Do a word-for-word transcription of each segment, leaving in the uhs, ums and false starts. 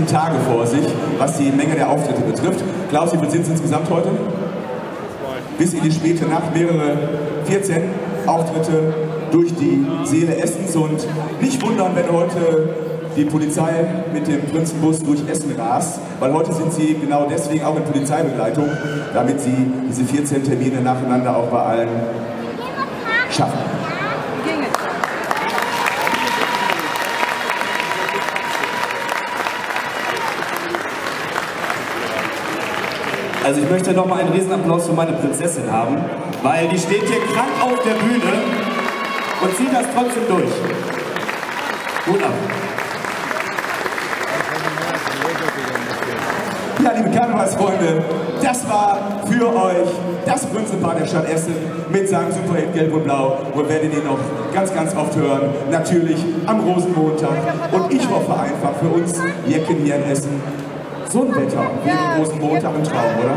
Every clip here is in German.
sieben Tage vor sich, was die Menge der Auftritte betrifft. Klaus, wie viel sind es insgesamt heute? Bis in die späte Nacht mehrere, vierzehn Auftritte durch die Seele Essens. Und nicht wundern, wenn heute die Polizei mit dem Prinzenbus durch Essen rast, weil heute sind sie genau deswegen auch in Polizeibegleitung, damit sie diese vierzehn Termine nacheinander auch bei allen schaffen. Also ich möchte nochmal einen Riesenapplaus für meine Prinzessin haben, weil die steht hier krank auf der Bühne und zieht das trotzdem durch. Gut ab. Ja, liebe Karnevalsfreunde, das war für euch das Prinzenpaar der Stadt Essen mit seinem Superhit Gelb und Blau. Und werdet ihr noch ganz, ganz oft hören. Natürlich am Rosenmontag. Und ich hoffe einfach für uns Jecken hier in Essen, so ein Wetter wie am Rosenmontag ein Traum, oder?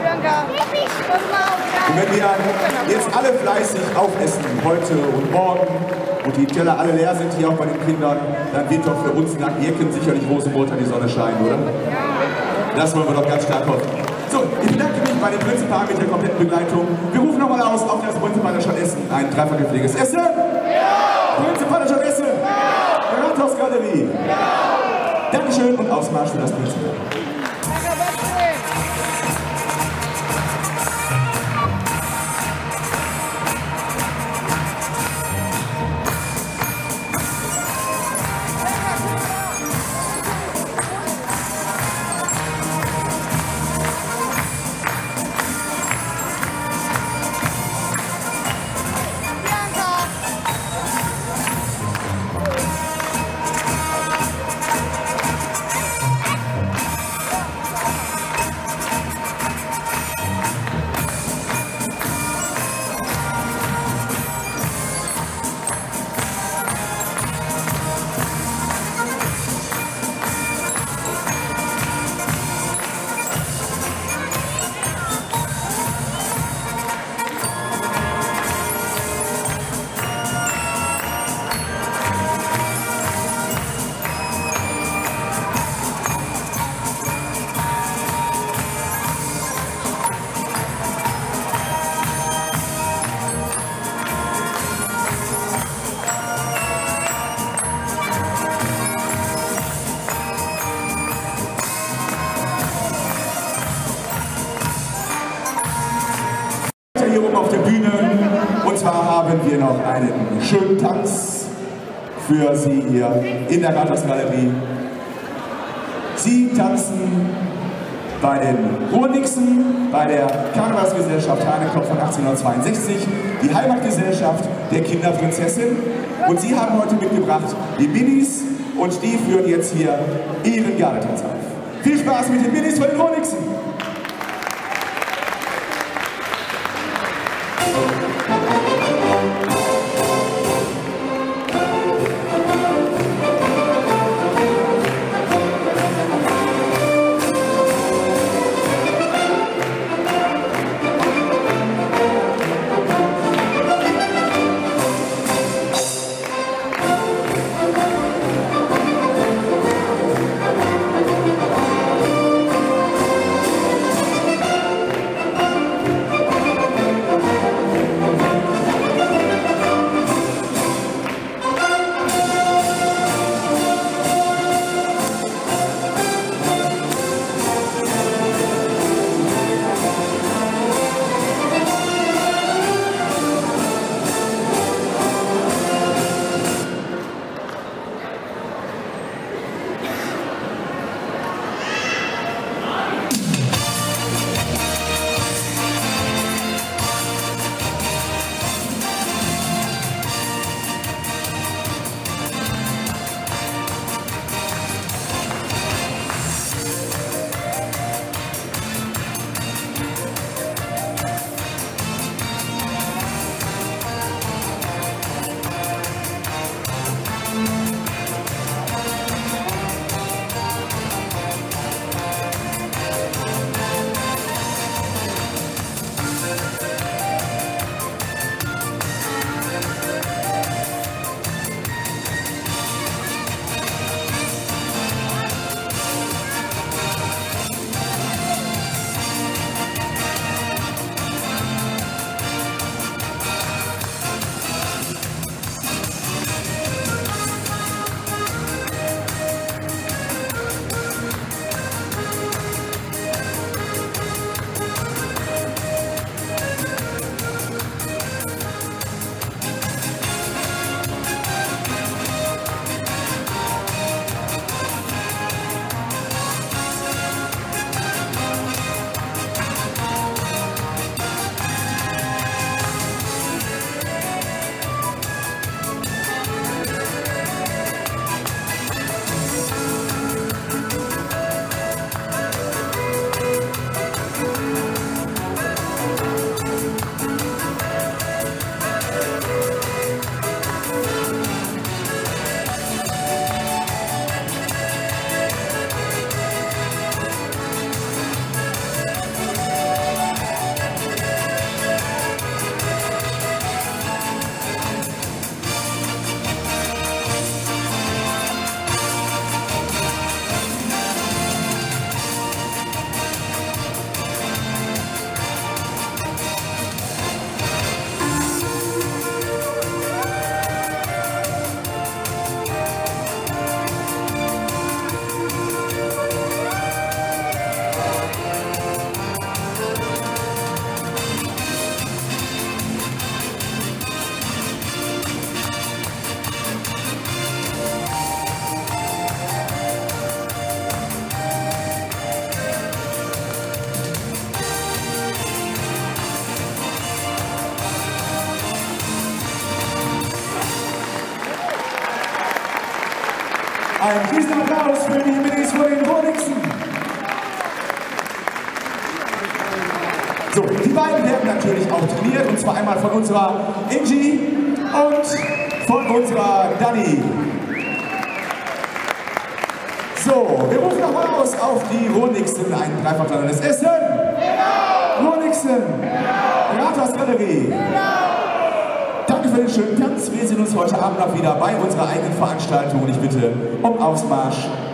Und wenn wir jetzt alle fleißig aufessen, heute und morgen, und die Teller alle leer sind, hier auch bei den Kindern, dann wird doch für uns nach Jecken sicherlich Rosenmontag die Sonne scheinen, oder? Das wollen wir doch ganz stark hoffen. So, ich bedanke mich bei den Prinzenpaaren mit der kompletten Begleitung. Wir rufen nochmal aus auf das Prinzenpaar der Stadt Essen. Ein dreifachgepfleges Essen? Ja! Prinzenpaar der Stadt Essen? Ja! Rathausgalerie? Ja! Dankeschön und Ausmarsch für das Prinzenpaar. Hier oben auf der Bühne, und zwar haben wir noch einen schönen Tanz für Sie hier in der Rathausgalerie. Sie tanzen bei den Ruhrnixen, bei der Karnevalsgesellschaft Hanekopf von achtzehnhundertzweiundsechzig, die Heimatgesellschaft der Kinderprinzessin, und Sie haben heute mitgebracht die Minis, und die führen jetzt hier ihren Gardetanz auf. Viel Spaß mit den Minis von den Ruhrnixen! Ein riesen Applaus für die Minis von den Ruhrnixen. So, die beiden werden natürlich auch trainiert, und zwar einmal von unserer Ingi und von unserer Dani. So, wir rufen nochmal aus auf die Ruhrnixen, ein Dreifachtanz. Essen! Genau! Ruhrnixen! Genau! Rathausgalerie! Genau! Danke für den schönen Tanz. Wir sehen uns heute Abend noch wieder bei unserer eigenen Veranstaltung und ich bitte um Aufmarsch.